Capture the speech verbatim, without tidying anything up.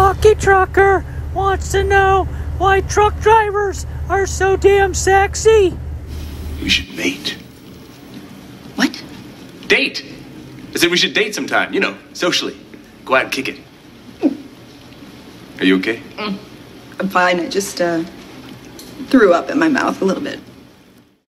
Lucky Trucker wants to know why truck drivers are so damn sexy. We should mate. What? Date! I said we should date sometime, you know, socially. Go out and kick it. Are you okay? Mm. I'm fine. I just uh, threw up in my mouth a little bit.